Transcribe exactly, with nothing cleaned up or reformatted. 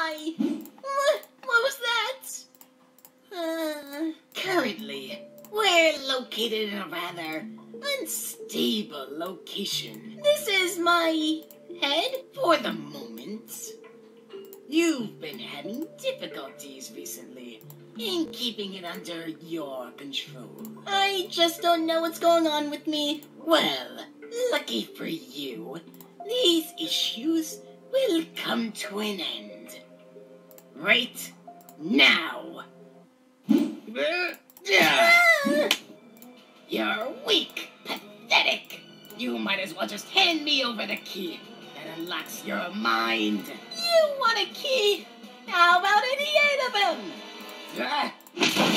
I? What, what was that? Uh, currently, we're located in a rather unstable location. This is my head for the moment. You've been having difficulties recently in keeping it under your control. I just don't know what's going on with me. Well, lucky for you, these issues will come to an end. Right now. You're weak, pathetic. You might as well just hand me over the key that unlocks your mind. You want a key? How about any eight of them?